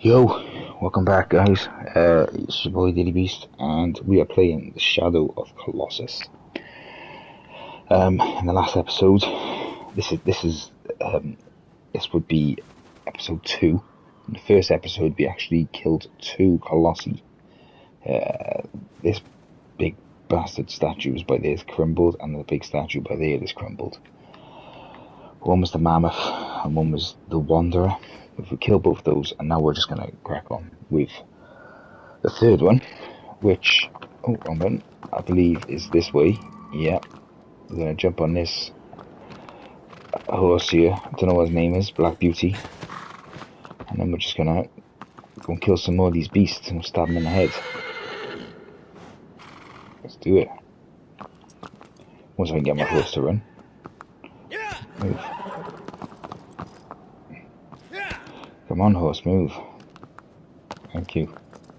Yo, welcome back, guys. It's your boy Diddy Beast, and we are playing the Shadow of Colossus. In the last episode, this would be episode 2. In the first episode, we actually killed 2 Colossi. This big bastard statue was by there is crumbled, and the big statue by there is crumbled. One was the Mammoth, and one was the Wanderer. If we kill both those, and now we're just going to crack on with the third one, which, I believe is this way. Yeah, we're going to jump on this horse here. I don't know what his name is, Black Beauty. And then we're just going to go and kill some more of these beasts and stab them in the head. Let's do it. Once I can get my horse to run. Move. Come on, horse, move. Thank you.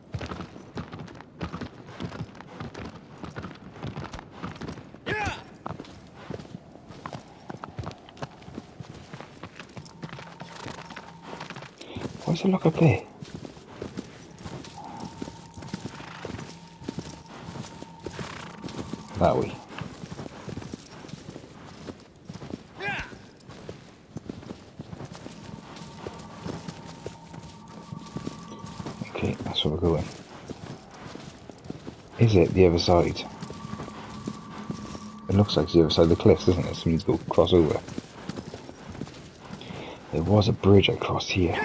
Why does it look up there? That way. Okay, that's where we're going. Is it the other side? It looks like it's the other side of the cliffs, doesn't it? So we need to go cross over. There was a bridge I crossed here.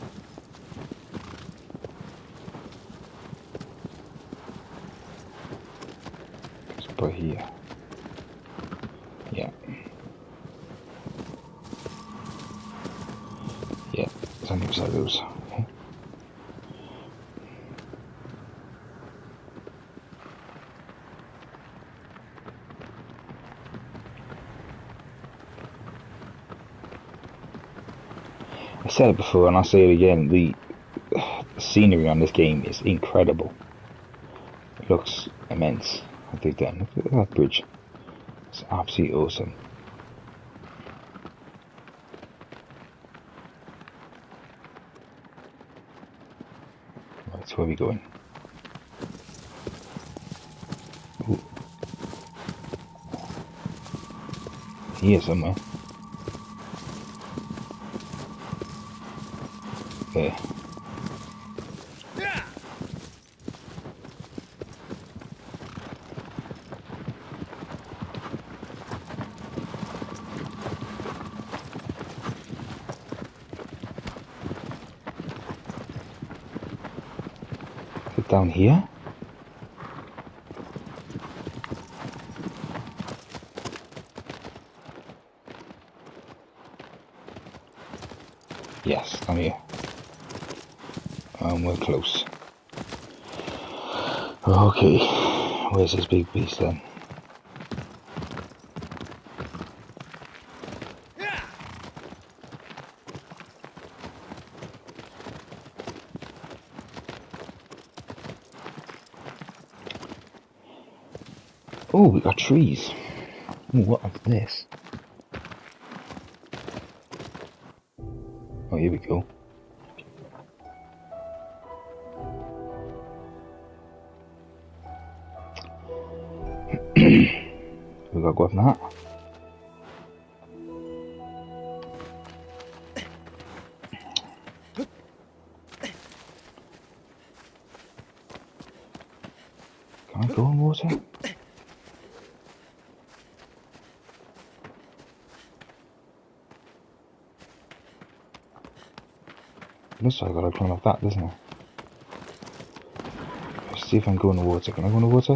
It's by here. Yeah. Yeah, it's on the other side of those. Okay. I said it before and I'll say it again, the scenery on this game is incredible. It looks immense what they've done. Look at that bridge. It's absolutely awesome. Right, so where are we going? Ooh. Here somewhere. There. Is it down here? Yes, down here. We're close. Okay, where's this big beast then? Oh, we got trees. Ooh, what is this? Oh, here we go. We gotta go up that. Can I go in water? Looks like I gotta climb up that, doesn't it? Let's see if I can go in the water. Can I go in the water?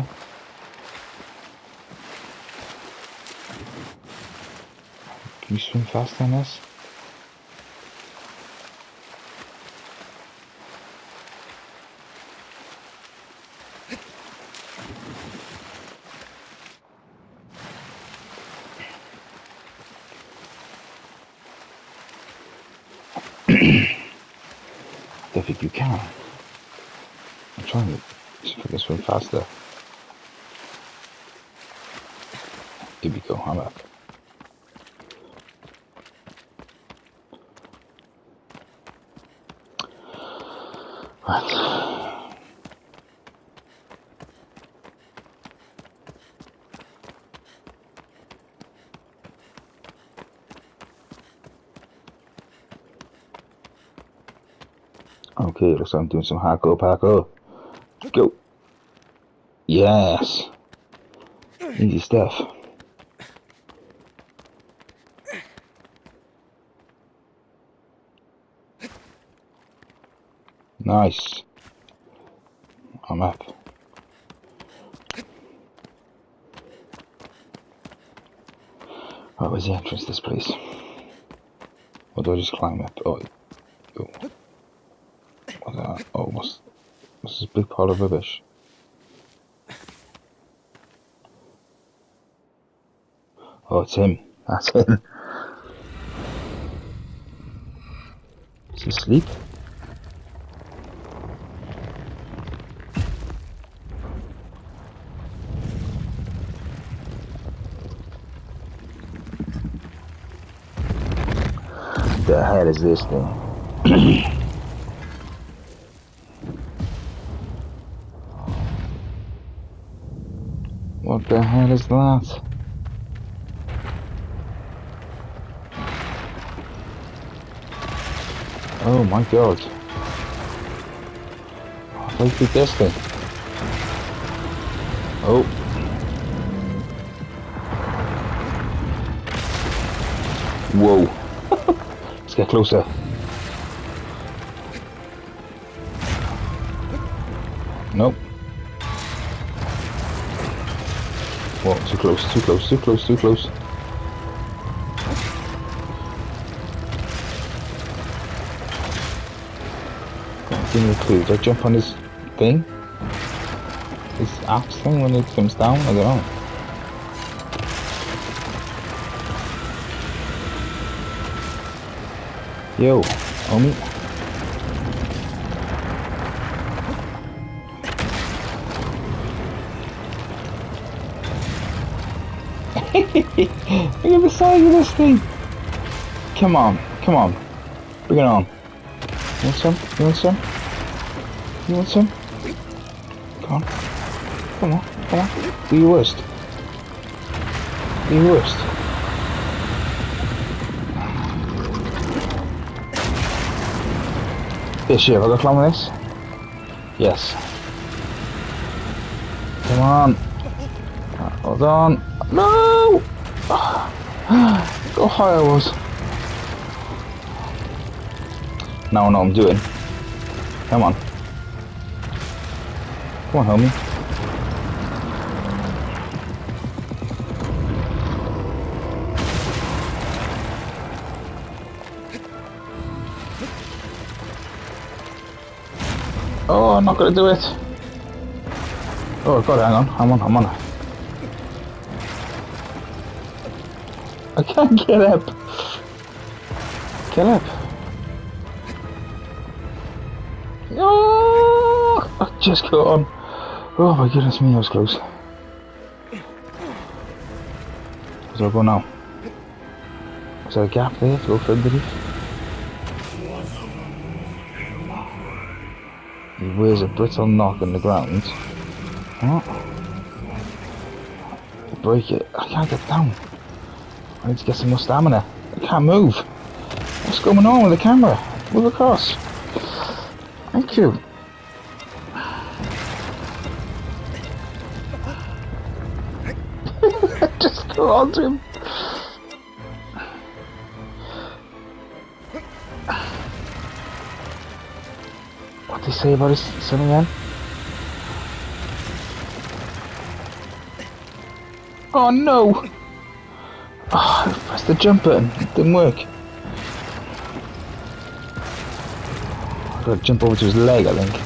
Can you swim faster than this? I don't think you can. I'm trying to see if I can swim faster. Here we go, I'm up. Right. Okay, looks like I'm doing some hardcore parkour. Go. Yes. Easy stuff. Nice. I'm up. Oh, where's the entrance to this place? Or do I just climb up? Oh, what's that? Oh, what's this big pile of rubbish? Oh, it's him. That's him. Is he asleep? The hell is this thing? What the hell is that? Oh my god. Look at this thing. Oh. Whoa. Let's get closer. Nope. Whoa, too close, too close, too close, too close. Give me a clue. Do I jump on his thing? His axe thing when it comes down? I don't know. Yo, homie. Look at the size of this thing. Come on, come on. Bring it on. You want some? You want some? You want some? Come on. Come on, come on. Do your worst. Do your worst. Here, shit, have I got to climb with this? Yes. Come on. Hold on. No! Go high I was. Now I know what I'm doing. Come on. Come on, homie. Oh, I'm not gonna do it. Oh god, hang on. I'm on. I can't get up. Get up. Oh, I just got on. Oh my goodness me, I was close. Where do I go now? Is there a gap there to go for underneath? He wears a brittle knock on the ground. What? Break it. I can't get down. I need to get some more stamina. I can't move. What's going on with the camera? Move across. Thank you. Just go on to him. What did he say about his son again? Oh no! Oh, I pressed the jump button. It didn't work. I've got to jump over to his leg, I think.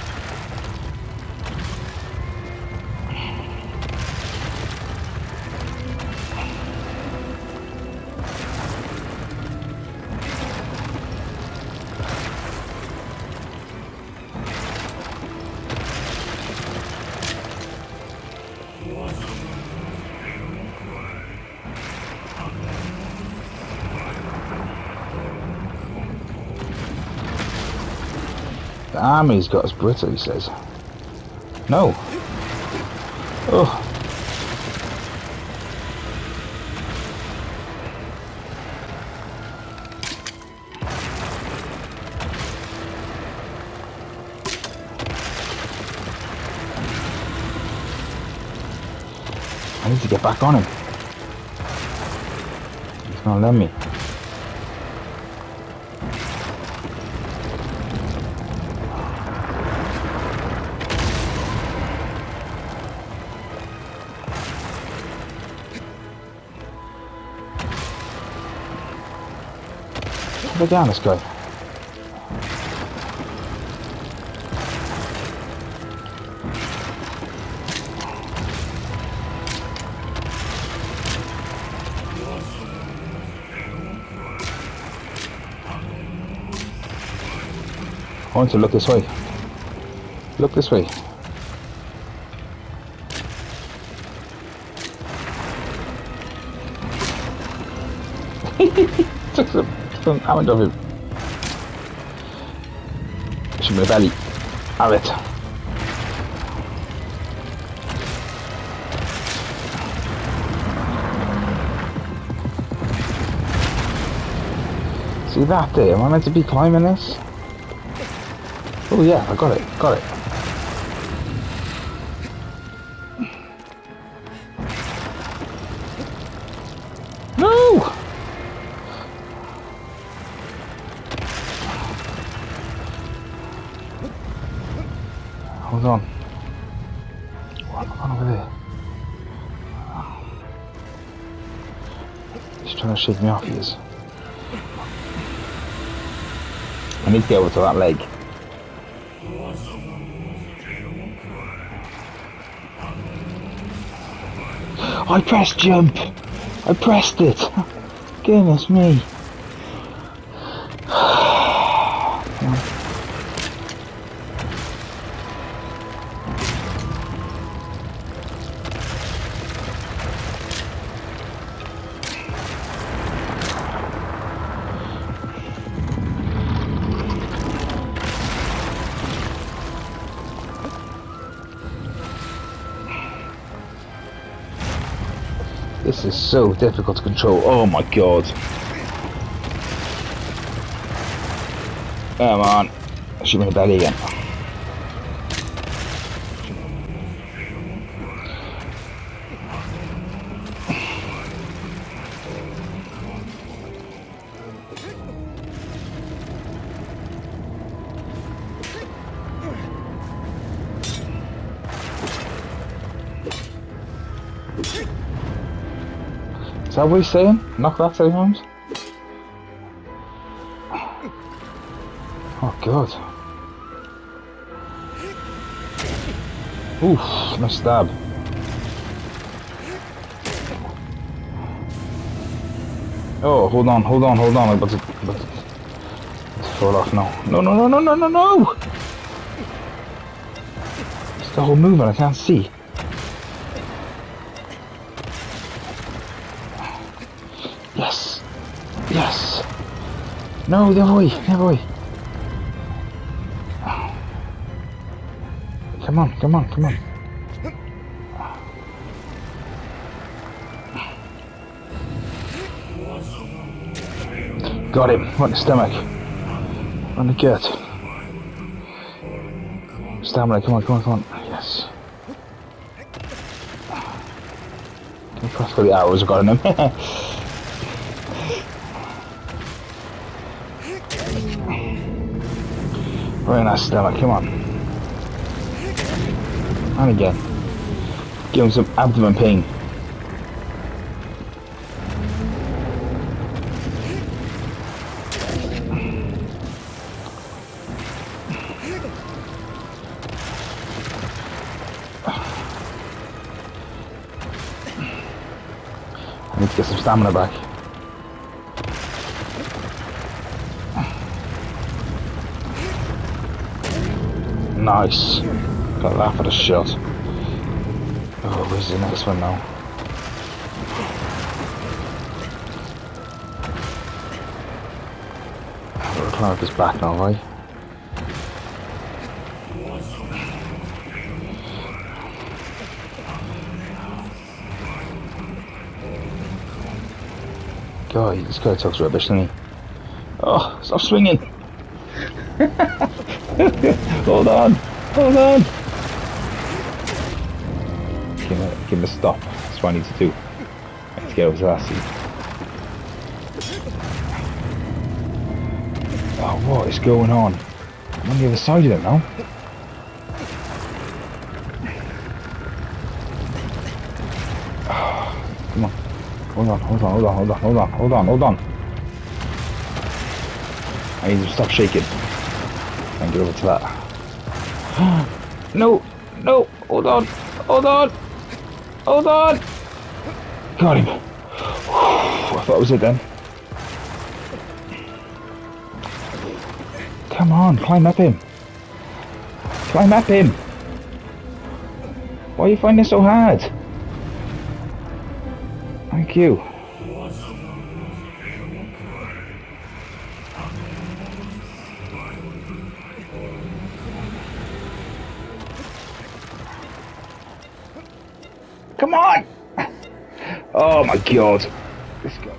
The army's got us brittle, he says. No. Oh. I need to get back on him. He's not letting me. Put down this guy. I want to look this way. Look this way. Took some damage of him. Shoot my belly. Have it. See that there? Am I meant to be climbing this? Oh yeah, I got it, got it. No! Hold on. What's going on over there? He's trying to shake me off, he is. I need to get over to that leg. I pressed jump! I pressed it! Goodness me! This is so difficult to control. Oh my god. Come on. Shoot me in the belly again. Is that what he's saying? Knock that 3 times? Oh god. Oof, nice stab. Oh, hold on. I'm about to fall off now. No! It's the whole movement, I can't see. Yes! No, the other way. Come on. Got him, right in the stomach. On the gut. Stamina, come on. Yes. That's for the arrows I've got in him. Right in that stomach, come on. And again. Give him some abdomen pain. I need to get some stamina back. Nice. Got that for the shot. Oh, where's the next one now? I'll climb up his back now, right? God, this guy talks rubbish, doesn't he? Oh, stop swinging! Hold on! Hold on! Give him a stop. That's what I need to do. I need to get over to that seat. Oh, what is going on? I'm on the other side of it now. Oh, come on. Hold on. I need to stop shaking. And get over to that. No! Hold on! Got him. I thought it was it then. Come on, climb up him. Why are you finding it so hard? Thank you. Come on! Oh my god. This guy.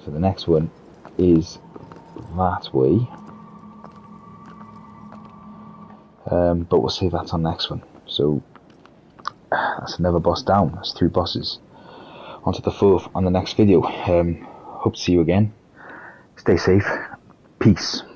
So the next one is that way. But we'll save that on next one. So that's another boss down. That's 3 bosses. On to the 4th on the next video. Hope to see you again. Stay safe. Peace.